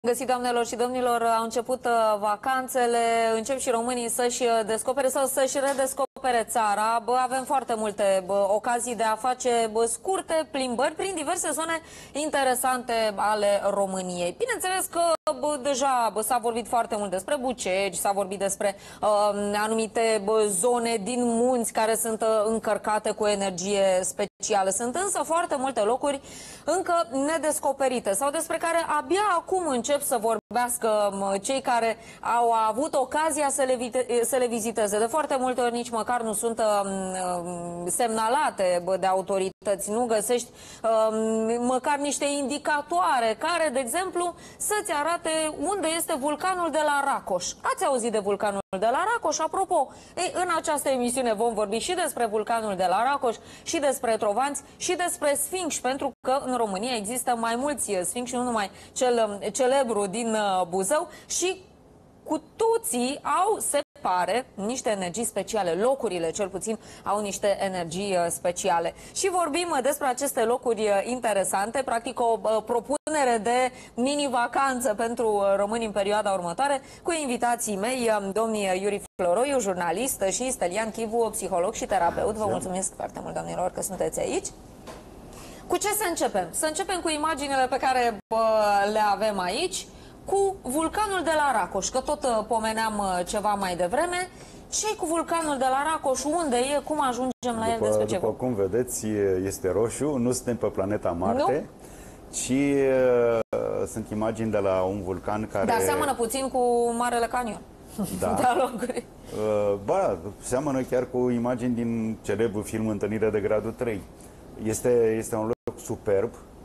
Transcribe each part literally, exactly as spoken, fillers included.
Găsit, doamnelor și domnilor, au început vacanțele, încep și românii să-și descopere sau să-și redescopere țara. Bă, avem foarte multe bă, ocazii de a face bă, scurte plimbări prin diverse zone interesante ale României. Bineînțeles că bă, deja s-a vorbit foarte mult despre Bucegi, s-a vorbit despre uh, anumite bă, zone din munți care sunt uh, încărcate cu energie specială. Sunt însă foarte multe locuri încă nedescoperite sau despre care abia acum încep să vorbească cei care au avut ocazia să le, să le viziteze. De foarte multe ori nici măcar nu sunt uh, semnalate bă, de autorități. Nu găsești uh, măcar niște indicatoare care, de exemplu, să-ți arate unde este vulcanul de la Racoș. Ați auzit de vulcanul de la Racoș? Apropo, ei, în această emisiune vom vorbi și despre vulcanul de la Racoș, și despre Trovanți, și despre sfinși, pentru că în România există mai mulți sfinși, nu numai cel celebru din Buzău, și cu toții au, se pare, niște energii speciale. Locurile, cel puțin, au niște energii speciale. Și vorbim despre aceste locuri interesante, practic o propunere de mini-vacanță pentru români în perioada următoare, cu invitații mei, domnii Iuri Floroiu, jurnalist, și Stelian Chivu, psiholog și terapeut. Vă mulțumesc foarte mult, doamnelor, că sunteți aici. Cu ce să începem? Să începem cu imaginile pe care bă, le avem aici, cu vulcanul de la Racoș, că tot uh, pomeneam uh, ceva mai devreme. Ce-i cu vulcanul de la Racoș? Unde e? Cum ajungem la el? După, despre ce după cum vedeți, este roșu, nu suntem pe planeta Marte, nu? ci uh, sunt imagini de la un vulcan care... Dar seamănă puțin cu Marele Canion. Da. De locuri. Uh, ba, seamănă chiar cu imagini din celebrul film Întâlnire de Gradul trei. Este, este un loc superb.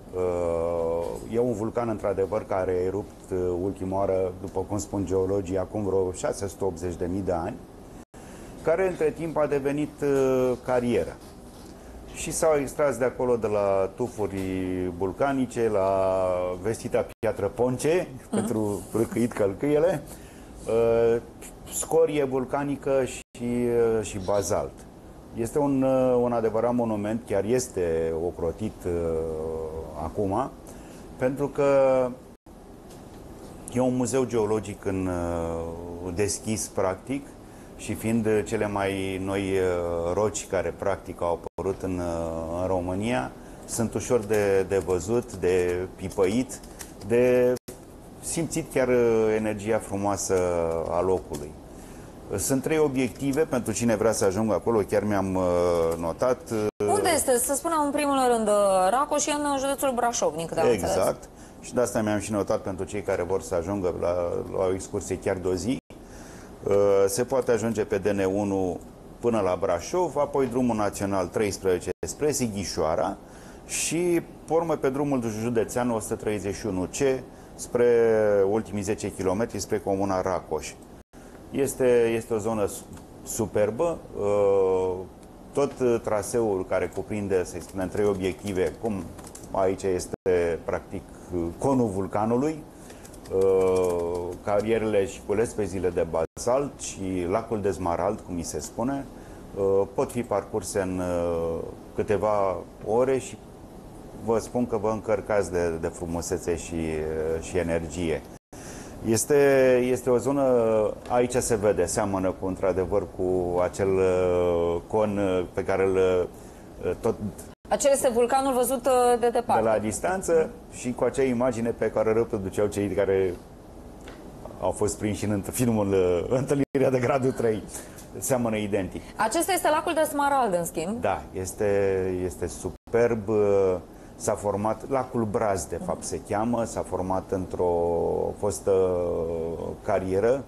E un vulcan, într-adevăr, care a erupt ultima oară, după cum spun geologii, acum vreo șase sute optzeci de mii de ani, care între timp a devenit carieră. Și s-au extras de acolo, de la tufuri vulcanice, la vestita piatră ponce, uh-huh. pentru râcâit călcâiele, scorie vulcanică și, și bazalt. Este un, un adevărat monument, chiar este ocrotit uh, acum, pentru că e un muzeu geologic în, uh, deschis, practic, și fiind cele mai noi uh, roci care, practic, au apărut în, uh, în România, sunt ușor de, de văzut, de pipăit, de simțit chiar uh, energia frumoasă a locului. Sunt trei obiective pentru cine vrea să ajungă acolo, chiar mi-am uh, notat. Uh, Unde este? Să spunem în primul rând Racoș, în județul Brașov, din câte am Exact. înțeles. Și de asta mi-am și notat pentru cei care vor să ajungă la, la o excursie chiar de o zi. Uh, se poate ajunge pe D N unu până la Brașov, apoi drumul național treisprezece spre Sighișoara și, pe urmă, pe drumul județean o sută treizeci și unu C spre ultimii zece kilometri spre comuna Racoș. Este, este o zonă superbă, tot traseul care cuprinde, să spunem, trei obiective, cum aici este practic conul vulcanului, carierele și culespezile de bazalt și lacul de Smarald, cum mi se spune, pot fi parcurse în câteva ore și vă spun că vă încărcați de, de frumusețe și, și energie. Este, este o zonă, aici se vede, seamănă cu, într-adevăr, cu acel uh, con pe care îl uh, tot... Acel este vulcanul văzut uh, de departe. De la distanță și cu acea imagine pe care o reproduceau cei care au fost prinși în filmul uh, Întâlnirea de Gradul trei. Seamănă identic. Acesta este lacul de Smarald, în schimb. Da, este, este superb. Uh, S-a format, lacul Braz, de fapt, se cheamă, s-a format într-o fostă carieră,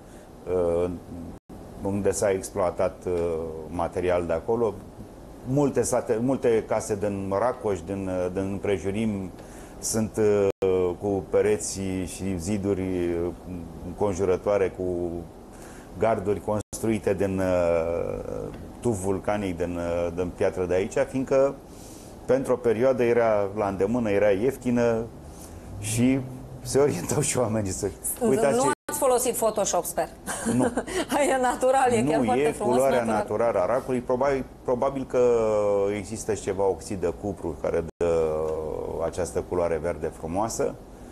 unde s-a exploatat material de acolo. Multe, sate, multe case din Racoș, din, din împrejurim, sunt cu pereți și ziduri înconjurătoare, cu garduri construite din tuf vulcanic, din, din piatră de aici, fiindcă pentru o perioadă era la îndemână, era ieftină și se orientau și oamenii să... Uitați nu ce... ați folosit Photoshop, sper. Nu. E natural, e nu, chiar foarte e frumos. culoarea natural. naturală a racului. Probabil, probabil că există și ceva oxid de cupru care dă această culoare verde frumoasă.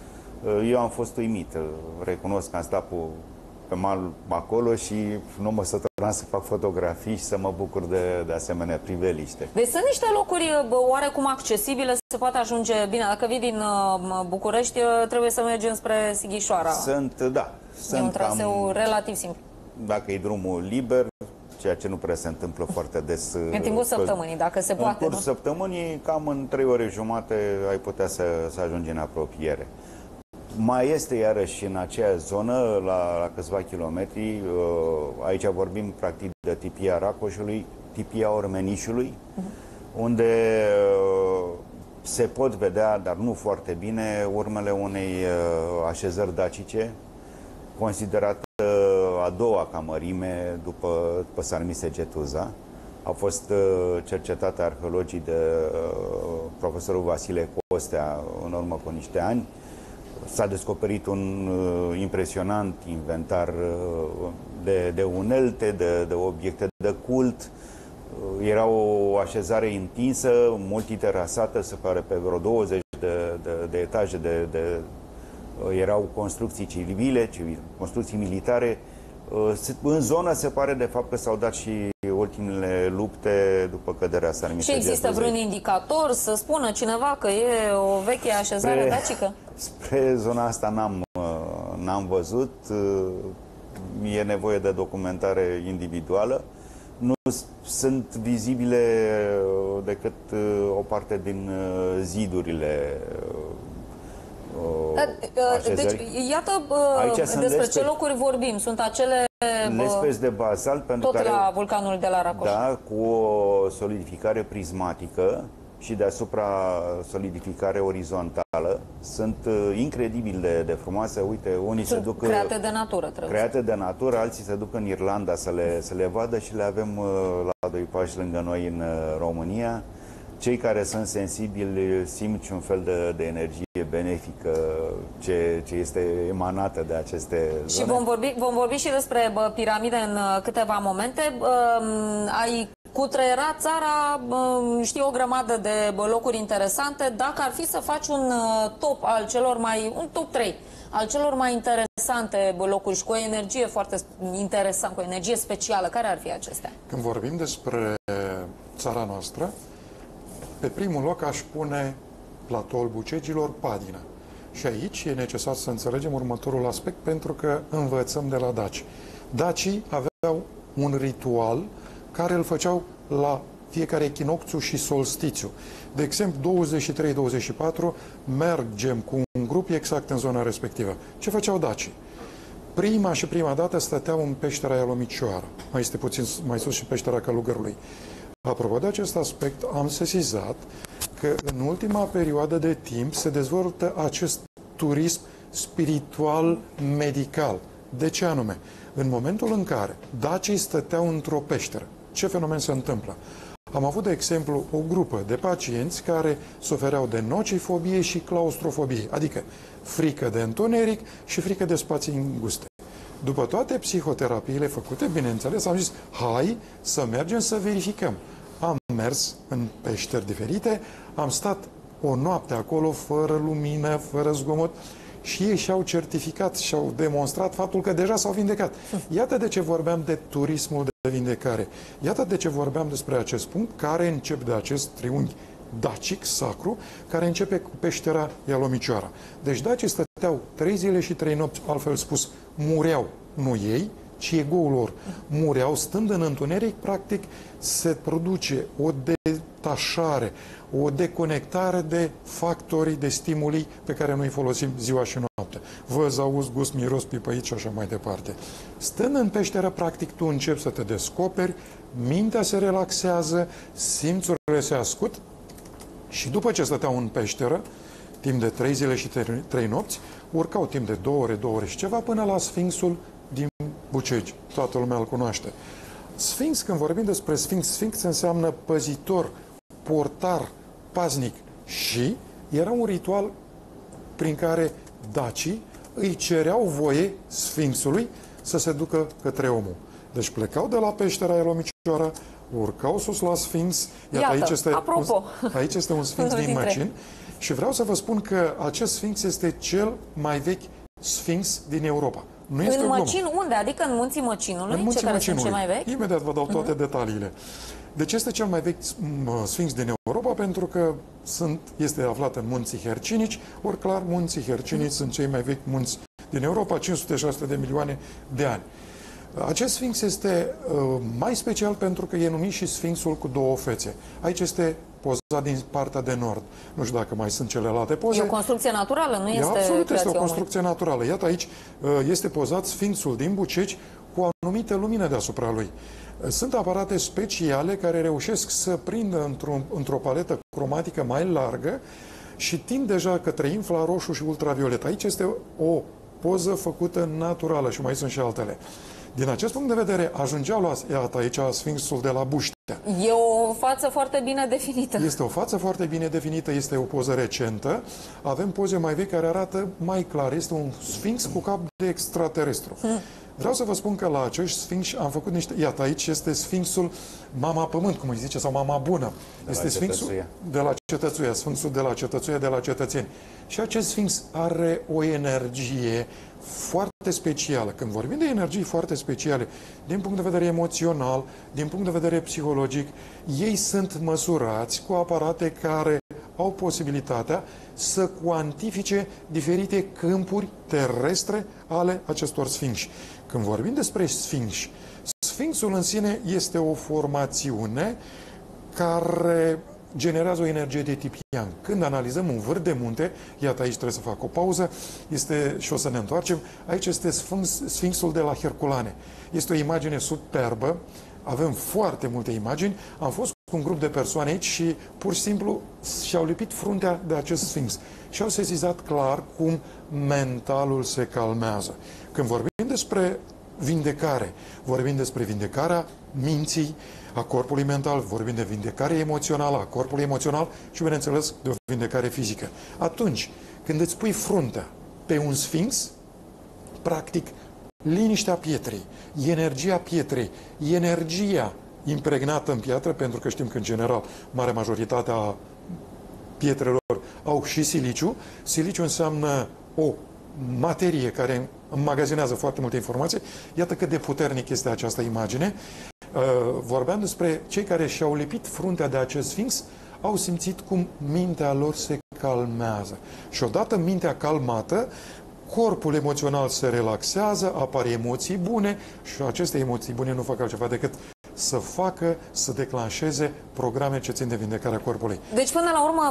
Eu am fost uimit, recunosc că am stat pe, pe mal acolo și nu mă săturam să fac fotografii și să mă bucur de, de asemenea priveliște. Deci sunt niște locuri oarecum accesibile, se poate ajunge bine. Dacă vii din București, trebuie să mergem spre Sighișoara. Sunt, da. E sunt un traseu cam, relativ simplu. Dacă e drumul liber, ceea ce nu prea se întâmplă foarte des. În timpul săptămânii, dacă se poate. În cursul săptămânii, cam în trei ore jumate ai putea să, să ajungi în apropiere. Mai este iarăși în aceea zonă, la, la câțiva kilometri, aici vorbim practic de tipia Racoșului, tipia Ormenișului, uh-huh. unde se pot vedea, dar nu foarte bine, urmele unei așezări dacice, considerată a doua ca mărime după, după Sarmise Getuza. Au fost cercetate arheologii de profesorul Vasile Costea în urmă cu niște ani. S-a descoperit un uh, impresionant inventar uh, de, de unelte, de, de obiecte de cult. Uh, era o așezare întinsă, multiterasată, se pare pe vreo douăzeci de, de, de etaje. De, de, uh, erau construcții civile, civile, construcții militare. Uh, în zonă se pare de fapt că s-au dat și ultimele lupte după căderea Sarmise. Și există vreun indicator să spună cineva că e o veche așezare spre, dacică? Spre zona asta n-am n-am văzut. E nevoie de documentare individuală. Nu sunt vizibile decât o parte din zidurile așezării. Deci, iată despre ce lespe, locuri vorbim. Sunt acele lespezi de bazalt, pentru tot care, la vulcanul de la Racoș. Da, cu o solidificare prismatică și deasupra solidificare orizontală. Sunt uh, incredibil de, de frumoase. Uite, unii Sunt se duc... create de natură, trebuie. Create de natură, alții se duc în Irlanda să le, să le vadă și le avem uh, la doi pași lângă noi în uh, România. Cei care sunt sensibili simt și un fel de, de energie benefică ce, ce este emanată de aceste zone. Și vom vorbi, vom vorbi și despre bă, piramide în uh, câteva momente. Uh, ai cutreierat țara, uh, știi, o grămadă de bă, locuri interesante. Dacă ar fi să faci un uh, top al celor mai, un top trei al celor mai interesante bă, locuri și cu o energie foarte interesantă, cu o energie specială, care ar fi acestea? Când vorbim despre țara noastră, pe primul loc aș pune platoul Bucegilor, Padina. Și aici e necesar să înțelegem următorul aspect, pentru că învățăm de la daci. Dacii aveau un ritual care îl făceau la fiecare echinocțiu și solstițiu. De exemplu, douăzeci și trei douăzeci și patru mergem cu un grup exact în zona respectivă. Ce făceau dacii? Prima și prima dată stăteau în peștera Ialomicioara. Mai este puțin mai sus și peștera Călugărului. Apropo de acest aspect, am sesizat că în ultima perioadă de timp se dezvoltă acest turism spiritual-medical. De ce anume? În momentul în care dacii stăteau într-o peșteră, ce fenomen se întâmplă? Am avut, de exemplu, o grupă de pacienți care sufereau de nocifobie și claustrofobie, adică frică de întuneric și frică de spații înguste. După toate psihoterapiile făcute, bineînțeles, am zis, hai să mergem să verificăm. Am mers în peșteri diferite, am stat o noapte acolo, fără lumină, fără zgomot, și ei și-au certificat și-au demonstrat faptul că deja s-au vindecat. Iată de ce vorbeam de turismul de vindecare. Iată de ce vorbeam despre acest punct, care începe de acest triunghi dacic, sacru, care începe cu peștera Ialomicioara. Deci dacii stăteau trei zile și trei nopți, altfel spus, mureau, nu ei, ci egoul lor. Mureau, stând în întuneric, practic se produce o detașare, o deconectare de factorii, de stimuli pe care noi îi folosim ziua și noaptea. Văz, auzi, gust, miros, pipăit și așa mai departe. Stând în peșteră, practic, tu începi să te descoperi, mintea se relaxează, simțurile se ascut și după ce stăteau în peșteră, timp de trei zile și trei nopți, urcau timp de două ore, două ore și ceva, până la Sfinxul din Bucegi. Toată lumea îl cunoaște. Sfinx, când vorbim despre Sfinx, Sfinx înseamnă păzitor, portar, paznic. Și era un ritual prin care dacii îi cereau voie Sfinxului să se ducă către omul. Deci plecau de la peștera Ialomicioara, urcau sus la Sfinx. Iată, Iată, aici este apropo. Un, aici este un Sfinx din Dintre. Măcin și vreau să vă spun că acest Sfinx este cel mai vechi Sfinx din Europa. Nu este În o glumă. Măcin unde? Adică în Munții Măcinului, În Munții cei care Măcinului. sunt cei mai vechi? Imediat vă dau toate uh-huh. detaliile. Deci este cel mai vechi Sfinx din Europa pentru că sunt, este aflat în Munții Hercinici, ori clar, Munții Hercinici uh-huh. sunt cei mai vechi munți din Europa, cinci sute șase sute de milioane de ani. Acest Sfinx este uh, mai special pentru că e numit și Sfinxul cu două fețe. Aici este pozat din partea de nord. Nu știu dacă mai sunt celelalte poze. E o construcție naturală, nu e este absolut, este o omului. construcție naturală. Iată aici uh, este pozat Sfinxul din Buceci cu o anumită lumină deasupra lui. Sunt aparate speciale care reușesc să prindă într-o, într-o paletă cromatică mai largă și tind deja către infraroșu și ultraviolet. Aici este o poză făcută naturală și mai sunt și altele. Din acest punct de vedere, ajungeau la, iată aici, Sfinxul de la Buștea. E o față foarte bine definită. Este o față foarte bine definită, este o poză recentă. Avem poze mai vechi care arată mai clar. Este un Sfinx cu cap de extraterestru. Hmm. Vreau să vă spun că la acești Sfinx am făcut niște... Iată, aici este Sfinxul Mama Pământ, cum îi zice, sau Mama Bună. De este la Sfinxul Cetățuia. de la Cetățuia, Sfinxul de la Cetățuia, de la cetățeni. Și acest Sfinx are o energie foarte specială. Când vorbim de energii foarte speciale, din punct de vedere emoțional, din punct de vedere psihologic, ei sunt măsurați cu aparate care au posibilitatea să cuantifice diferite câmpuri terestre ale acestor sfinxi. Când vorbim despre sfinxi, Sfinxul în sine este o formațiune care generează o energie de tip yang. Când analizăm un vârf de munte, iată aici trebuie să fac o pauză, este, și o să ne întoarcem, aici este Sfinx, Sfinxul de la Herculane. Este o imagine superbă, avem foarte multe imagini, am fost cu un grup de persoane aici și pur și simplu și-au lipit fruntea de acest Sfinx și au sesizat clar cum mentalul se calmează. Când vorbim despre vindecare, vorbim despre vindecarea minții, a corpului mental, vorbim de vindecare emoțională, a corpului emoțional și, bineînțeles, de o vindecare fizică. Atunci, când îți pui fruntea pe un Sfinx, practic, liniștea pietrei, energia pietrei, energia impregnată în piatră, pentru că știm că, în general, marea majoritate a pietrelor au și siliciu. Siliciu înseamnă o materie care înmagazinează foarte multe informații. Iată cât de puternic este această imagine. Vorbeam despre cei care și-au lipit fruntea de acest Sfinx, au simțit cum mintea lor se calmează. Și odată mintea calmată, corpul emoțional se relaxează, apar emoții bune și aceste emoții bune nu fac altceva decât să facă, să declanșeze programe ce țin de vindecarea corpului. Deci, până la urmă,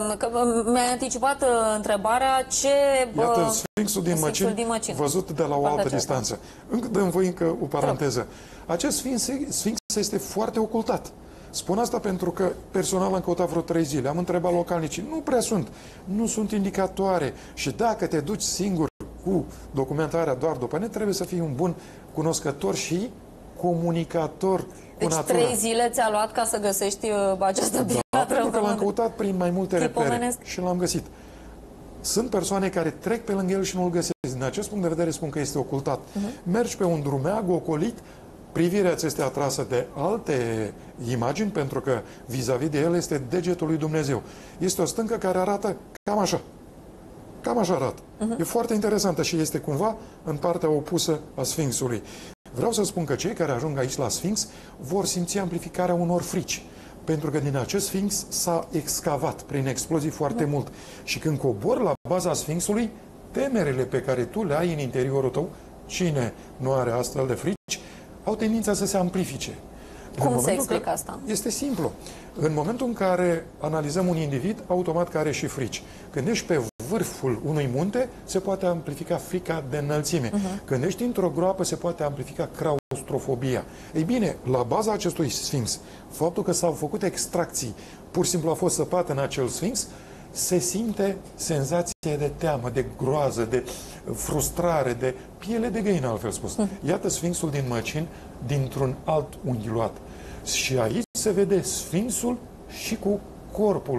mi-ai anticipat întrebarea ce... Iată Sfinxul din Măcin, din Măcin, văzut de la o altă distanță. Încă dăm voi încă o paranteză. Acest Sfinx, Sfinx este foarte ocultat. Spun asta pentru că personal am căutat vreo trei zile, am întrebat localnicii, nu prea sunt, nu sunt indicatoare și dacă te duci singur cu documentarea doar după net, trebuie să fii un bun cunoscător și comunicator deci cu natura. trei zile ți-a luat ca să găsești această piatră? Da, pentru că l-am căutat prin mai multe repere omenesc. și l-am găsit. Sunt persoane care trec pe lângă el și nu-l găsesc. Din acest punct de vedere spun că este ocultat. Uh-huh. Mergi pe un drumeag ocolit, privirea ți este atrasă de alte imagini, pentru că vis-a-vis de el este degetul lui Dumnezeu. Este o stâncă care arată cam așa. Cam așa arată. Uh-huh. E foarte interesantă și este cumva în partea opusă a Sfinxului. Vreau să spun că cei care ajung aici la Sfinx vor simți amplificarea unor frici. Pentru că din acest Sfinx s-a excavat prin explozii foarte uh-huh. mult. Și când cobori la baza Sfinxului, temerile pe care tu le ai în interiorul tău, cine nu are astfel de frici, au tendința să se amplifice. Cum se explică asta? Este simplu. În momentul în care analizăm un individ, automat care are și frici. Când ești pe vârful unui munte, se poate amplifica frica de înălțime. Uh-huh. Când ești într-o groapă, se poate amplifica claustrofobia. Ei bine, la baza acestui Sfinx, faptul că s-au făcut extracții, pur și simplu a fost săpat în acel Sfinx, se simte senzație de teamă, de groază, de frustrare, de piele de găină, altfel spus. Uh-huh. Iată Sfinxul din Măcin dintr-un alt unghi luat. Și aici se vede Sfinxul și cu corpul lui.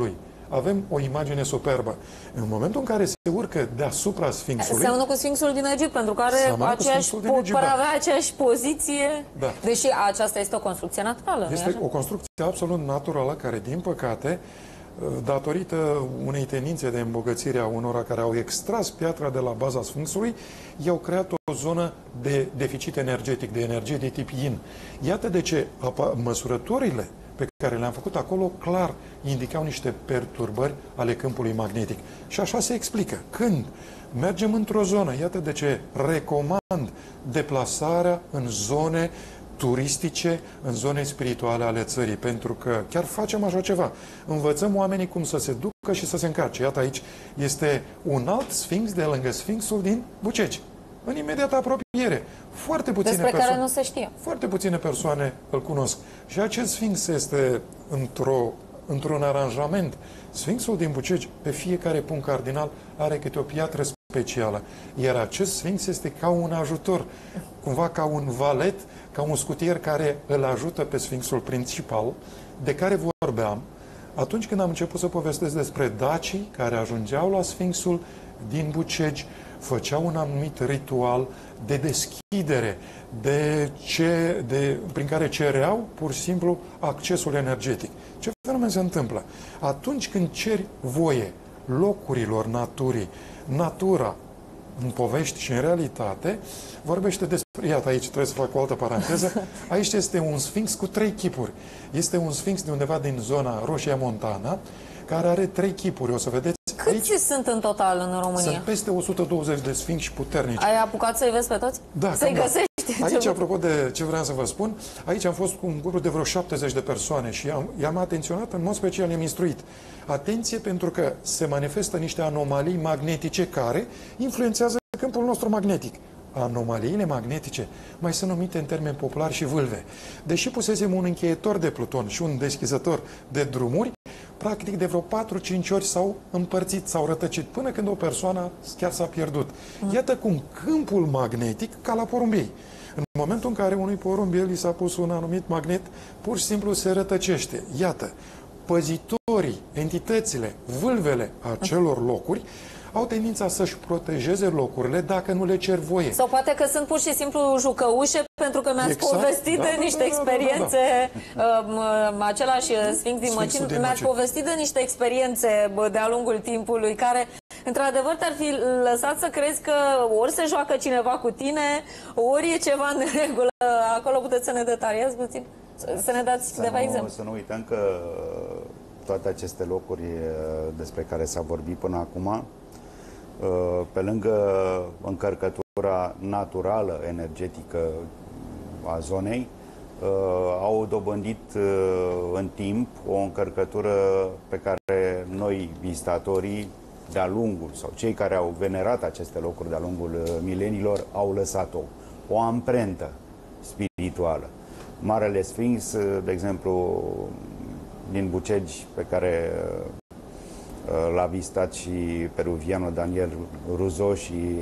avem o imagine superbă. În momentul în care se urcă deasupra Sfinxului... Seamănă cu Sfinxul din Egipt, pentru că are aceeași, pare avea aceeași poziție, da. Deși aceasta este o construcție naturală. Este o construcție absolut naturală, care, din păcate, datorită unei tendințe de îmbogățire a unora care au extras piatra de la baza Sfinxului, i-au creat o zonă de deficit energetic, de energie de tip yin. Iată de ce măsurătorile pe care le-am făcut acolo clar indicau niște perturbări ale câmpului magnetic. Și așa se explică. Când mergem într-o zonă, iată de ce recomand deplasarea în zone turistice, în zone spirituale ale țării, pentru că chiar facem așa ceva. Învățăm oamenii cum să se ducă și să se încarce. Iată, aici este un alt sfinx de lângă Sfinxul din Bucegi, în imediată apropiere. Foarte puține Despre persoane, care nu se știe. Foarte puține persoane îl cunosc. Și acest sfinx este într-o, într-un aranjament. Sfinxul din Bucegi, pe fiecare punct cardinal, are câte o piatră specială. Iar acest sfinx este ca un ajutor, cumva ca un valet, ca un scutier care îl ajută pe sfinxul principal, de care vorbeam atunci când am început să povestesc despre dacii care ajungeau la sfinxul din Bucegi, făceau un anumit ritual de deschidere, de ce, de, prin care cereau pur și simplu accesul energetic. Ce fenomen se întâmplă? Atunci când ceri voie locurilor naturii, natura, în povești și în realitate, vorbește despre... Iată, aici trebuie să fac o altă paranteză. Aici este un sfinx cu trei chipuri. Este un sfinx de undeva din zona Roșia Montana, care are trei chipuri. O să vedeți Câți aici sunt în total în România? Sunt peste o sută douăzeci de sfinxi puternici. Ai apucat să-i vezi pe toți? Da. Să-i găsești? Da. Aici, apropo de ce vreau să vă spun, aici am fost cu un grup de vreo șaptezeci de persoane și i-am atenționat, în mod special i-am instruit. Atenție, pentru că se manifestă niște anomalii magnetice care influențează câmpul nostru magnetic. Anomaliile magnetice mai sunt numite în termeni populari și vâlve. Deși pusesem un încheietor de Pluton și un deschizător de drumuri, practic de vreo patru-cinci ori s-au împărțit, s-au rătăcit, până când o persoană chiar s-a pierdut. Iată cum câmpul magnetic, ca la porumbei, în momentul în care unui porumbiel li s-a pus un anumit magnet, pur și simplu se rătăcește. Iată, păzitorii, entitățile, vâlvele acelor locuri au tendința să-și protejeze locurile dacă nu le cer voie. Sau poate că sunt pur și simplu jucăușe, pentru că mi-ați exact, povestit da, de niște da, experiențe, da, da, da. Uh, același Sfinx din Măcin, mi-ați povestit de niște experiențe de-a lungul timpului, care, într-adevăr, te-ar fi lăsat să crezi că ori se joacă cineva cu tine, ori e ceva în regulă. Acolo puteți să ne detaliați puțin? Să ne dați câteva exemple. Să nu uităm că toate aceste locuri despre care s-a vorbit până acum, pe lângă încărcătura naturală, energetică a zonei, au dobândit în timp o încărcătură pe care noi, vizitatorii, de-a lungul, sau cei care au venerat aceste locuri de-a lungul mileniilor, au lăsat-o. O amprentă spirituală. Marele Sfinx, de exemplu, din Bucegi, pe care l-a vizitat și peruvianul Daniel Ruzo și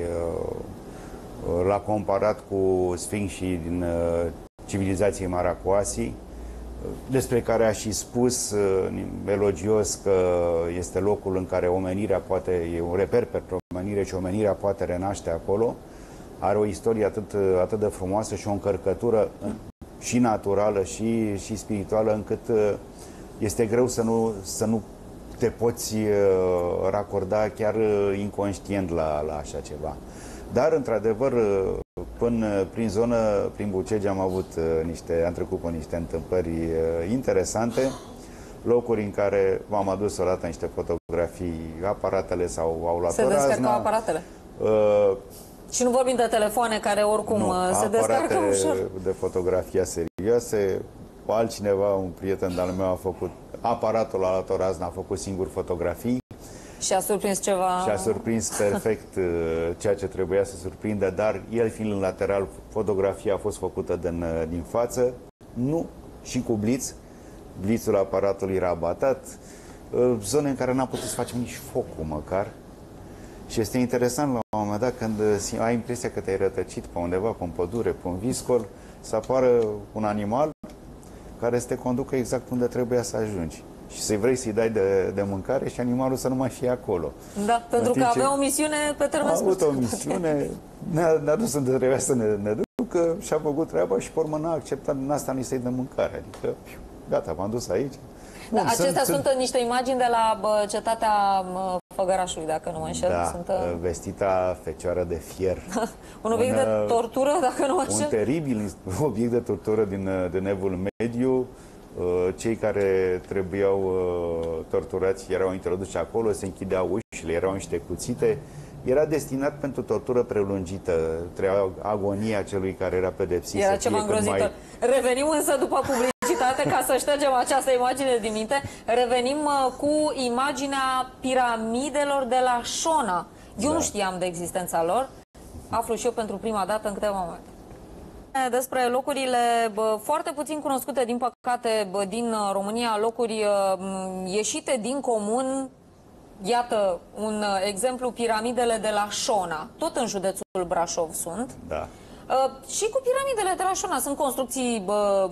l-a comparat cu sfinxii din civilizației Maracoasi, despre care a și spus elogios că este locul în care omenirea poate, e un reper pentru omenire și omenirea poate renaște acolo. Are o istorie atât, atât de frumoasă și o încărcătură și naturală și, și spirituală, încât este greu să nu, să nu te poți uh, racorda chiar uh, inconștient la, la așa ceva. Dar, într-adevăr, uh, până prin zonă, prin Bucegi, am avut uh, niște, am trecut cu niște întâmplări uh, interesante, locuri în care m-am adus odată niște fotografii, aparatele sau au luat se o razna. Se descărcau aparatele? Uh, Și nu vorbim de telefoane care oricum nu, se descarcă ușor. De fotografia serioase. Altcineva, un prieten de-al meu, a făcut aparatul, a luat o raznă, a făcut singur fotografii. Și a surprins ceva... Și a surprins perfect ceea ce trebuia să surprindă, dar el fiind în lateral, fotografia a fost făcută din, din față, nu și cu bliț. Blițul aparatului era abatat, zone în care n-am putut să facem nici focul măcar. Și este interesant la un moment dat când ai impresia că te-ai rătăcit pe undeva, pe un pădure, pe un viscol, să apară un animal care să te conducă exact unde trebuia să ajungi. și să vrei să-i dai de, de mâncare și animalul să nu mai fie acolo. Da, pentru că avea o misiune pe termen scurt. A avut o misiune, ne-a, ne-a dus unde trebuia să ne, ne ducă și a făcut treaba și pe urmă n-a acceptat din asta nici să-i dă mâncare. Adică, gata, m-am dus aici. Bun, da, acestea sunt, sunt niște imagini de la bă, cetatea bă, Făgărașului, dacă nu mă înșel. Da, sunt, vestita fecioară de fier. Un obiect un, de tortură, dacă nu mă înșel. Un teribil obiect de tortură din, din Evul Mediu. Cei care trebuiau torturați erau introduși acolo, se închideau ușile, erau niște cuțite. Era destinat pentru tortură prelungită, trebuia agonia celui care era pedepsit. Era ceva îngrozitor. Mai... Revenim însă după publicitate, ca să ștergem această imagine din minte, revenim cu imaginea piramidelor de la Șona. Eu da. nu știam de existența lor, aflu și eu pentru prima dată în câteva momente. Despre locurile bă, foarte puțin cunoscute, din păcate, bă, din România, locuri bă, ieșite din comun. Iată un exemplu, piramidele de la Șona, tot în județul Brașov sunt. Da. Uh, și cu piramidele de la Șona sunt construcții bă,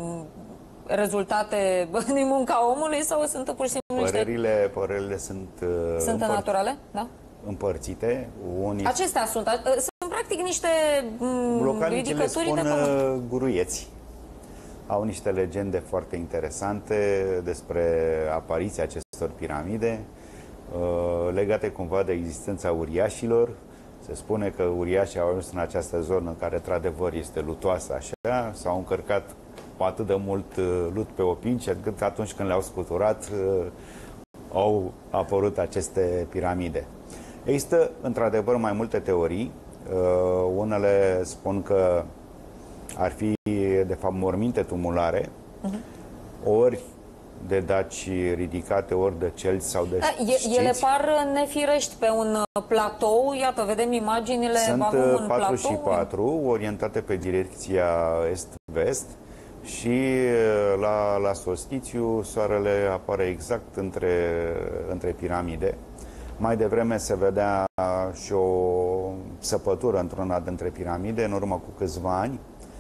rezultate bă, din munca omului sau sunt pur și simplu părerile, niște... Părerile sunt... Uh, sunt împăr... naturale? Da? Împărțite. Unii... Acestea sunt. Uh, sunt practic niște ridicături de pământ. Guruieți. Au niște legende foarte interesante despre apariția acestor piramide, legate cumva de existența uriașilor. Se spune că uriașii au ajuns în această zonă în care, într-adevăr, este lutoasă așa, s-au încărcat cu atât de mult lut pe opinci, încât atunci când le-au scuturat, au apărut aceste piramide. Există, într-adevăr, mai multe teorii. Unele spun că ar fi, de fapt, morminte tumulare, uh-huh. ori de daci ridicate, ori de celți sau de sciți. Ele par nefirești pe un platou. Iată, vedem imaginile. Sunt un patru și patru, orientate pe direcția est-vest și la, la solstițiu soarele apare exact între, între piramide. Mai devreme se vedea și o săpătură într-una dintre piramide, în urmă cu câțiva ani.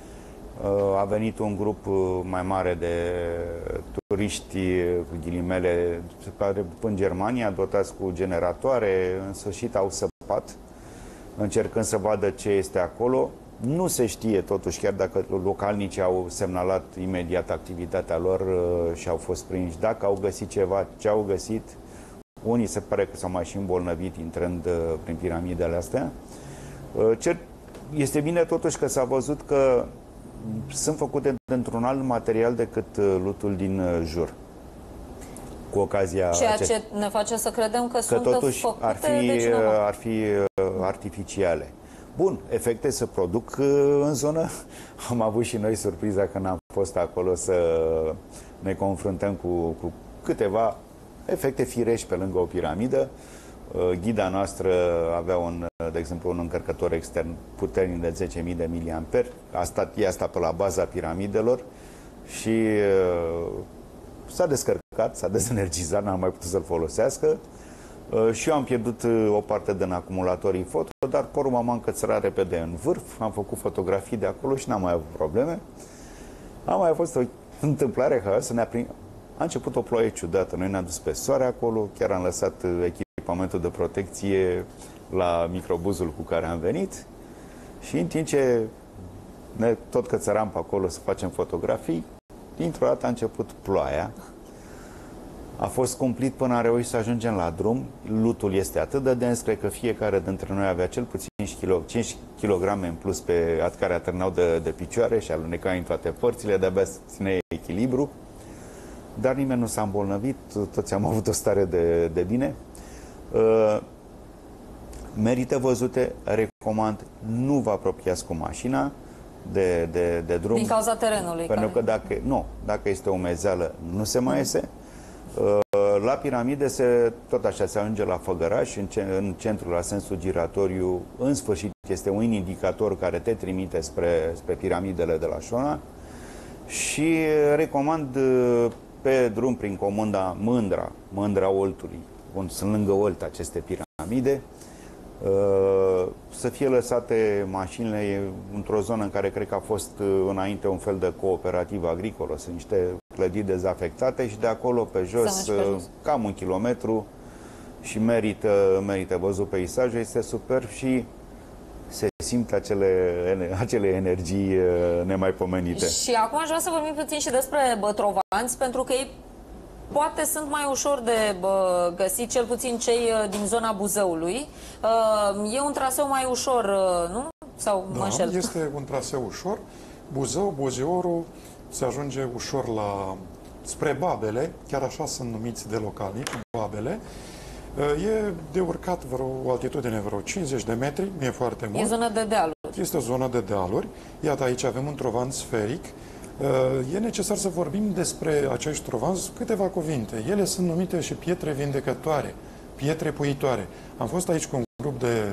A venit un grup mai mare de turiști, ghilimele, care în Germania, dotați cu generatoare, în sfârșit au săpat, încercând să vadă ce este acolo. Nu se știe totuși, chiar dacă localnicii au semnalat imediat activitatea lor și au fost prinși, dacă au găsit ceva, ce au găsit. Unii se pare că s-au mai și îmbolnăvit intrând prin piramidele astea. Este bine totuși că s-a văzut că sunt făcute într-un alt material decât lutul din jur. Cu ocazia Ceea ce ne face să credem că, că sunt totuși făcute ar fi, de cineva. ar fi artificiale. Bun, efecte se produc în zonă. Am avut și noi surpriza când am fost acolo să ne confruntăm cu, cu câteva efecte firești pe lângă o piramidă. Ghida noastră avea, un, de exemplu, un încărcător extern puternic de zece mii de miliamperi. A stat, i-a stat pe la baza piramidelor și uh, s-a descărcat, s-a dezenergizat, n-am mai putut să-l folosească. Uh, și eu am pierdut uh, o parte din acumulatorii foto, dar pe urmă m-am încățărat repede în vârf, am făcut fotografii de acolo și n-am mai avut probleme. A mai fost o întâmplare că să ne aprind. A început o ploaie ciudată. Noi ne-am dus pe soare acolo, chiar am lăsat echipamentul de protecție la microbuzul cu care am venit și în timp ce ne tot cățăram pe acolo să facem fotografii, dintr-o dată a început ploaia. A fost cumplit până am reușit să ajungem la drum. Lutul este atât de dens, cred că fiecare dintre noi avea cel puțin cinci kilograme în plus pe care atârnau de, de picioare și alunecai în toate părțile, de-abia ține echilibru. Dar nimeni nu s-a îmbolnăvit, toți am avut o stare de, de bine. Uh, merită văzute, recomand, nu vă apropiați cu mașina de, de, de drum. Din cauza terenului. Pentru care... că dacă, nu, dacă este o umezeală, nu se mai iese. Uh, la piramide se, tot așa se ajunge la Făgăraș, în, ce, în centrul, la sensul giratoriu, în sfârșit este un indicator care te trimite spre, spre piramidele de la Șona și recomand pe drum prin comuna Mândra, Mândra Oltului, sunt lângă Olt aceste piramide, să fie lăsate mașinile într-o zonă în care cred că a fost înainte un fel de cooperativă agricolă. Sunt niște clădiri dezafectate și de acolo pe jos, pe jos. cam un kilometru și merită, merită văzut peisajul, este superb și se simt acele, acele energii nemaipomenite. Și acum aș vrea să vorbim puțin și despre bătrovanți, pentru că ei poate sunt mai ușor de bă, găsit, cel puțin cei din zona Buzăului. E un traseu mai ușor, nu? Sau da, mă înșel? Este un traseu ușor. Buzău, Buzioru, se ajunge ușor la spre Babele, chiar așa sunt numiți de localnici, Babele. E de urcat vreo, o altitudine vreo cincizeci de metri, nu e foarte mult. E zonă de dealuri. Este o zonă de dealuri. Iată, aici avem un trovan sferic. E necesar să vorbim despre acești trovanți câteva cuvinte. Ele sunt numite și pietre vindecătoare, pietre puitoare. Am fost aici cu un grup de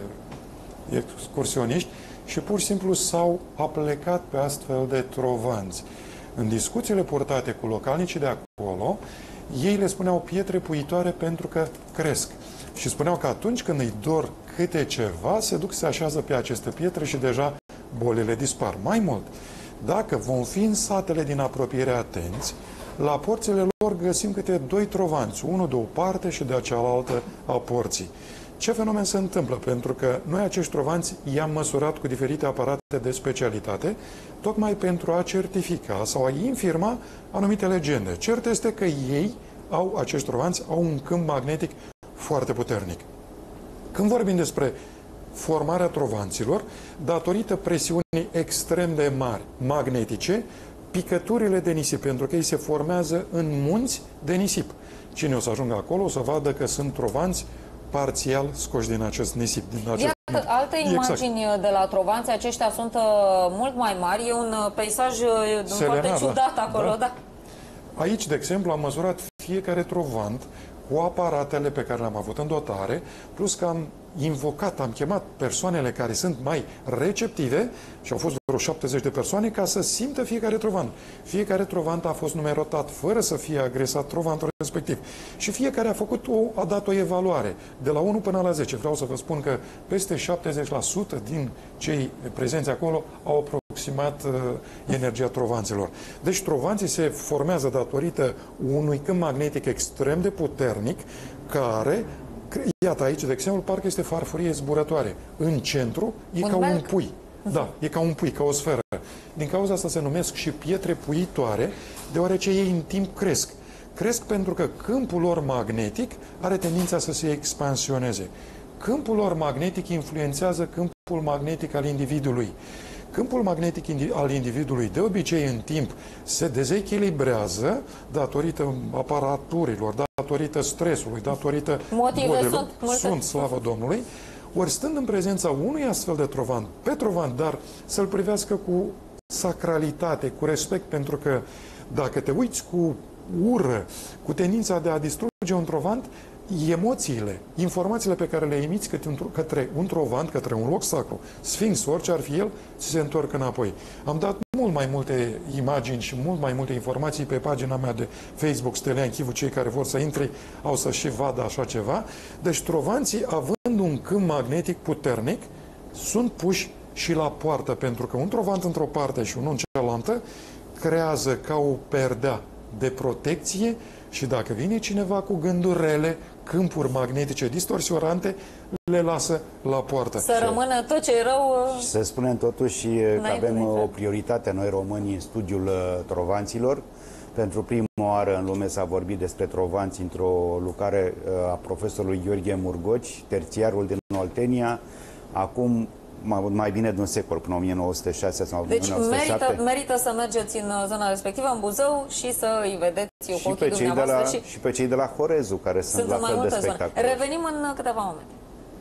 excursioniști și pur și simplu s-au aplecat pe astfel de trovanți. În discuțiile purtate cu localnicii de acolo, ei le spuneau pietre puitoare pentru că cresc. Și spuneau că atunci când îi dor câte ceva, se duc, se așează pe aceste pietre și deja bolile dispar. Mai mult, dacă vom fi în satele din apropiere atenți, la porțile lor găsim câte doi trovanți, unul de o parte și de cealaltă a porții. Ce fenomen se întâmplă? Pentru că noi acești trovanți i-am măsurat cu diferite aparate de specialitate, tocmai pentru a certifica sau a infirma anumite legende. Cert este că ei, au, acești trovanți, au un câmp magnetic foarte puternic. Când vorbim despre formarea trovanților, datorită presiunii extrem de mari magnetice, picăturile de nisip, pentru că ei se formează în munți de nisip. Cine o să ajungă acolo o să vadă că sunt trovanți parțial scoși din acest nisip. Din acest... Iată, alte imagini exact. De la trovanți, aceștia sunt uh, mult mai mari, e un uh, peisaj uh, foarte ciudat acolo. Da. Da. Aici, de exemplu, am măsurat fiecare trovant cu aparatele pe care le-am avut în dotare, plus că am invocat, am chemat persoanele care sunt mai receptive și au fost vreo șaptezeci de persoane ca să simtă fiecare trovant. Fiecare trovant a fost numerotat fără să fie agresat trovantul respectiv. Și fiecare a făcut o, a dat o evaluare de la unu până la zece. Vreau să vă spun că peste șaptezeci la sută din cei prezenți acolo au aproximat uh, energia trovanților. Deci trovanții se formează datorită unui câmp magnetic extrem de puternic care, iată aici, de exemplu, parcă este farfurie zburătoare. În centru e un ca belc. un pui. Da, e ca un pui, ca o sferă. Din cauza asta se numesc și pietre puitoare, deoarece ei în timp cresc. Cresc pentru că câmpul lor magnetic are tendința să se expansioneze. Câmpul lor magnetic influențează câmpul magnetic al individului. Câmpul magnetic al individului de obicei în timp se dezechilibrează datorită aparaturilor, datorită stresului, datorită motive bolilor. Sunt, multe. Sunt, slavă Domnului. Ori stând în prezența unui astfel de trovant, pe trovant, dar să-l privească cu sacralitate, cu respect, pentru că dacă te uiți cu ură, cu tendința de a distruge un trovant, emoțiile, informațiile pe care le emiți către un trovant, către un loc sacru, sfinx, orice ar fi el, se întorc înapoi. Am dat mult mai multe imagini și mult mai multe informații pe pagina mea de Facebook, Stelian Chivu, cei care vor să intre au să și vadă așa ceva. Deci trovanții, având un câmp magnetic puternic, sunt puși și la poartă, pentru că un trovant într-o parte și unul în cealaltă creează ca o perdea de protecție și dacă vine cineva cu gânduri rele, câmpuri magnetice distorsionante, le lasă la poartă. Să rămână tot ce e rău... Și să spunem totuși că avem o prioritate noi românii în studiul trovanților. Pentru prima oară în lume s-a vorbit despre trovanți într-o lucrare a profesorului Gheorghe Murgoci, terțiarul din Oltenia, acum mai bine de un secol, până o mie nouă sute șase sau deci o mie nouă sute șapte. Merită, merită să mergeți în zona respectivă, în Buzău, și să îi vedeți eu și pe, cei de la, și... și pe cei de la Horezu, care sunt, sunt la fel de spectacole. Revenim în câteva momente.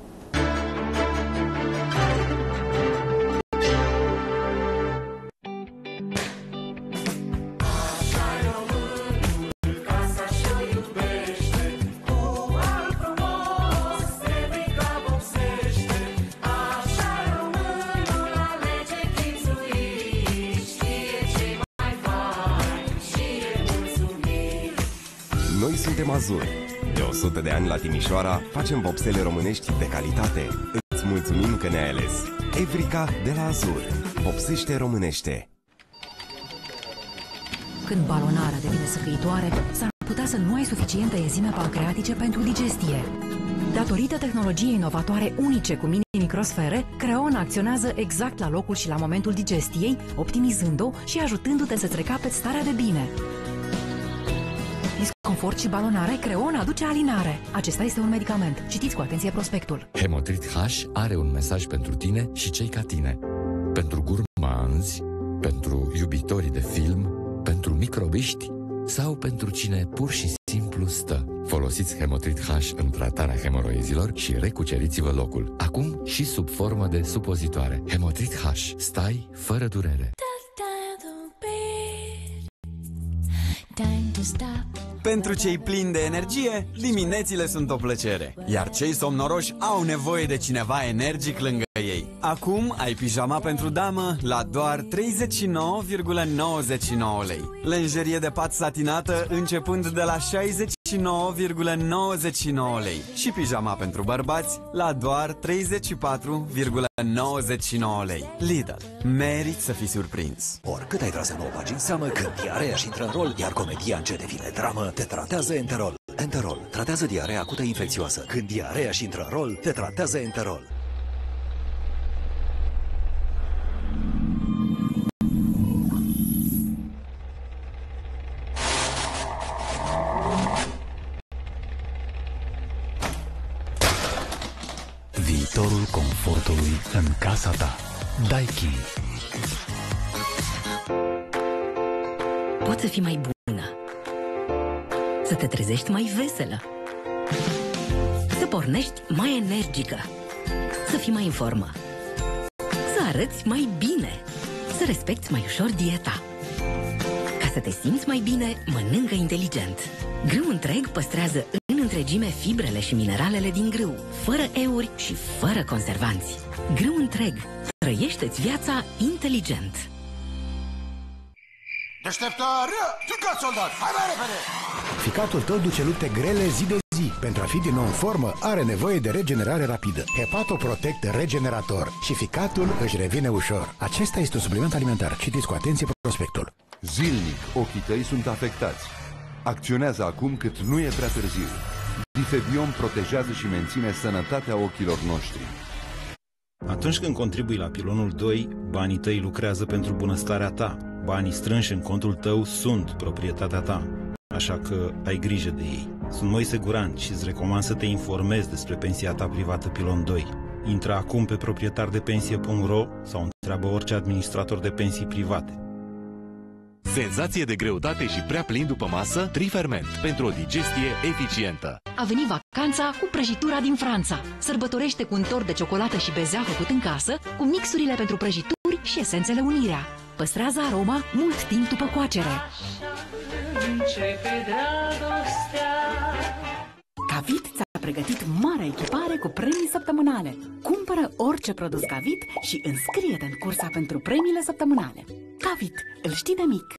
Noi suntem Azur. De o sută de ani la Timișoara facem vopsele românești de calitate. Îți mulțumim că ne-ai ales. Evrica de la Azur. Vopsește românește. Când balonarea devine săcăitoare, s-ar putea să nu ai suficiente enzime pancreatice pentru digestie. Datorită tehnologiei inovatoare unice cu mini-microsfere, Creon acționează exact la locul și la momentul digestiei, optimizând-o și ajutându-te să-ți recapeți starea de bine. Disconfort și balonare, Creon aduce alinare. Acesta este un medicament. Citiți cu atenție prospectul. Hemotrit H are un mesaj pentru tine și cei ca tine. Pentru gurmanzi, pentru iubitorii de film, pentru microbiști sau pentru cine pur și simplu stă. Folosiți Hemotrit H în tratarea hemoroizilor și recuceriți-vă locul. Acum și sub formă de supozitoare. Hemotrit H. Stai fără durere. Pentru cei plini de energie, diminețile sunt o plăcere, iar cei somnoroși au nevoie de cineva energic lângă ei. Acum ai pijama pentru damă la doar treizeci și nouă virgulă nouăzeci și nouă lei. Lenjerie de pat satinată începând de la șaizeci și nouă virgulă nouăzeci și nouă lei și pijama pentru bărbați la doar treizeci și patru virgulă nouăzeci și nouă lei. Lidl. Meriți să fii surprins. Oricât ai tras în nouă pagini seamă, când diarea și intră în rol, iar comedia încet devine dramă, te tratează Enterol. Enterol tratează diarea acută infecțioasă. Când diarea și intră în rol, te tratează Enterol. Viitorul confortului în casa ta. Daikin. Poți să fii mai bună, să te trezești mai veselă, să pornești mai energică, să fii mai în formă, să arăți mai bine, să respecti mai ușor dieta. Ca să te simți mai bine, mănâncă inteligent. Grâu întreg păstrează în întregime fibrele și mineralele din grâu, fără euri și fără conservanți. Grâu întreg. Trăiește-ți viața inteligent. Deșteptare! Ficat, soldat! Hai mai repede! Ficatul tău duce lupte grele zi de zi. Pentru a fi din nou în formă, are nevoie de regenerare rapidă. Hepatoprotect Regenerator. Și ficatul își revine ușor. Acesta este un supliment alimentar. Citiți cu atenție prospectul. Zilnic, ochii tăi sunt afectați. Acționează acum cât nu e prea târziu. Difebion protejează și menține sănătatea ochilor noștri. Atunci când contribui la pilonul doi, banii tăi lucrează pentru bunăstarea ta. Banii strânși în contul tău sunt proprietatea ta, așa că ai grijă de ei. Sunt Moise Guran și îți recomand să te informezi despre pensia ta privată Pilon doi. Intră acum pe proprietardepensie punct ro sau întreabă orice administrator de pensii private. Senzație de greutate și prea plin după masă? Triferment, pentru o digestie eficientă. A venit vacanța cu prăjitura din Franța. Sărbătorește cu un tort de ciocolată și bezea făcut în casă, cu mixurile pentru prăjituri și esențele Unirea. Păstrează aroma mult timp după coacere. Cavit ți-a pregătit mare echipare cu premii săptămânale. Cumpără orice produs Cavit și înscrie-te în cursa pentru premiile săptămânale. Cavit, îl știi de mic.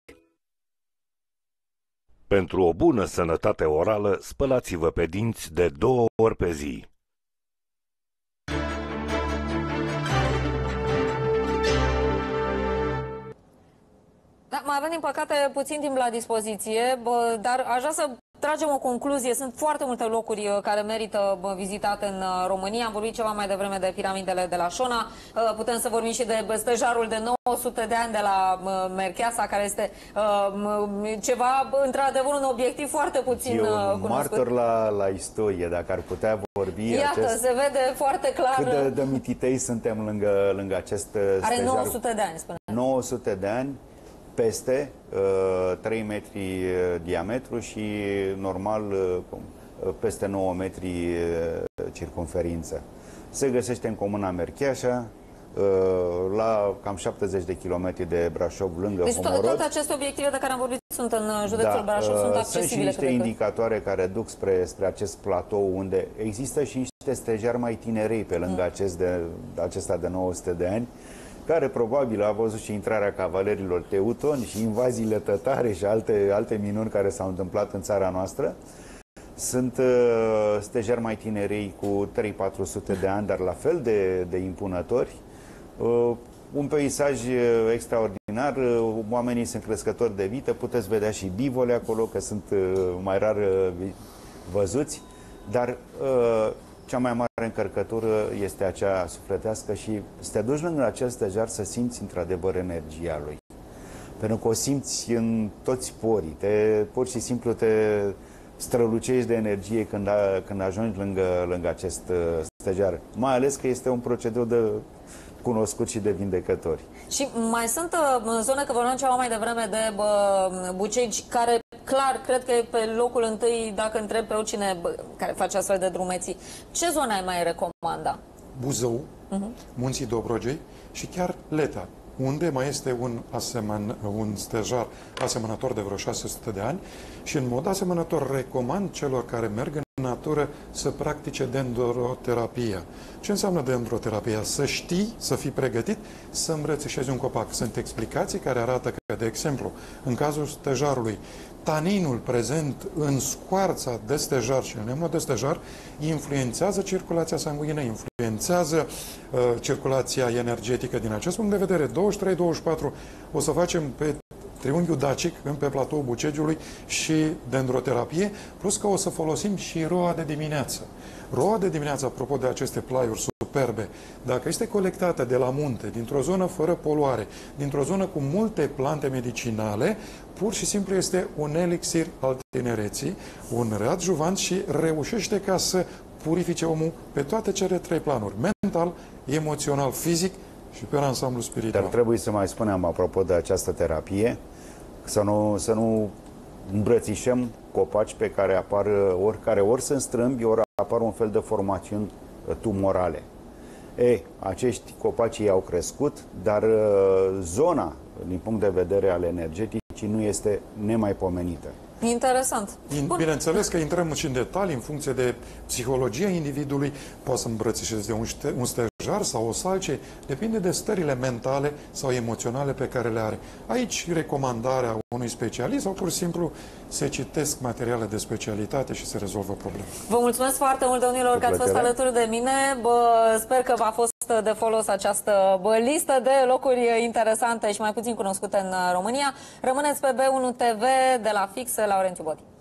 Pentru o bună sănătate orală, spălați-vă pe dinți de două ori pe zi. Da, mai avem, din păcate, puțin timp la dispoziție, bă, dar aș vrea să tragem o concluzie. Sunt foarte multe locuri care merită bă, vizitate în România. Am vorbit ceva mai devreme de piramidele de la Șona. Putem să vorbim și de stejarul de nouă sute de ani de la Mercheasa, care este ceva, într-adevăr, un obiectiv foarte puțin e un cunoscut. martor la, la istorie, dacă ar putea vorbi. Iată, acest... se vede foarte clar. Cât de, de mititei suntem lângă, lângă acest stejar. Are nouă sute de ani, spune. nouă sute de ani. Peste uh, trei metri uh, diametru și normal uh, peste nouă metri uh, circumferință. Se găsește în comuna Mercheasa, uh, la cam șaptezeci de kilometri de Brașov, lângă deci Homorod. Toate aceste obiective de care am vorbit sunt în județul da, Brașov, uh, sunt accesibile. Sunt și niște indicatoare care duc spre, spre acest platou, unde există și niște stejari mai tinerei pe lângă mm. acest de, acesta de nouă sute de ani, care probabil a văzut și intrarea cavalerilor teutoni și invaziile tătare și alte, alte minuni care s-au întâmplat în țara noastră. Sunt uh, stejari mai tinerei cu trei patru sute de ani, dar la fel de, de impunători. Uh, un peisaj uh, extraordinar, uh, oamenii sunt crescători de vită, puteți vedea și bivole acolo, că sunt uh, mai rar uh, văzuți, dar uh, cea mai mare încărcătură este acea sufletească și să te duci lângă acel stejar să simți într-adevăr energia lui. Pentru că o simți în toți porii, te, pur și simplu te strălucești de energie când, a, când ajungi lângă, lângă acest uh, stejar. Mai ales că este un procedeu de cunoscut și de vindecători. Și mai sunt uh, zone, că vorbeam ceva mai devreme de uh, Bucegi, care clar, cred că e pe locul întâi, dacă întreb pe oricine bă, care face astfel de drumeții. Ce zone ai mai recomanda? Buzău, uh-huh. Munții Dobrogei și chiar Leta, unde mai este un, asemen, un stejar asemănător de vreo șase sute de ani și în mod asemănător recomand celor care merg în natură să practice dendroterapia. Ce înseamnă dendroterapia? Să știi, să fii pregătit, să îmbrățișezi un copac. Sunt explicații care arată că, de exemplu, în cazul stejarului, taninul prezent în scoarța de stejar și în lemnul de stejar influențează circulația sanguină, influențează uh, circulația energetică. Din acest punct de vedere, douăzeci și trei douăzeci și patru o să facem pe triunghiul dacic, pe platoul Bucegiului și dendroterapie, plus că o să folosim și roa de dimineață. Roa de dimineață, apropo de aceste plaiuri superbe, dacă este colectată de la munte, dintr-o zonă fără poluare, dintr-o zonă cu multe plante medicinale, pur și simplu este un elixir al tinereții, un readjuvant și reușește ca să purifice omul pe toate cele trei planuri, mental, emoțional, fizic și pe ansamblu spiritual. Dar trebuie să mai spunem, apropo de această terapie, să nu, să nu îmbrățișăm copaci pe care apar, ori care ori sunt strâmbi, ori apar un fel de formațiuni tumorale. Ei, acești copaci au crescut, dar zona, din punct de vedere al energeticii, nu este nemaipomenită. Interesant. Bineînțeles că intrăm și în detalii în funcție de psihologia individului, poate să îmbrățișeze de un, un stejar sau o salcie, depinde de stările mentale sau emoționale pe care le are. Aici recomandarea unui specialist sau pur și simplu se citesc materiale de specialitate și se rezolvă probleme. Vă mulțumesc foarte mult, domnilor, că ați fost alături de mine. Bă, sper că v-a fost de folos această bă, listă de locuri interesante și mai puțin cunoscute în România. Rămâneți pe B unu T V, de la Fix, Laurențiu Bodi.